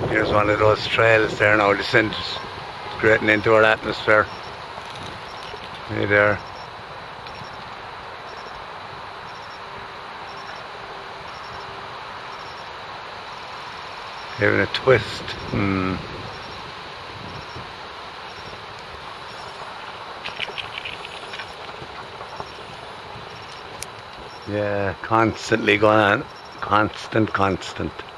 Here's one of those trails there now, descended straight into our atmosphere. Hey there. Giving a twist. Yeah, constantly going on. Constant.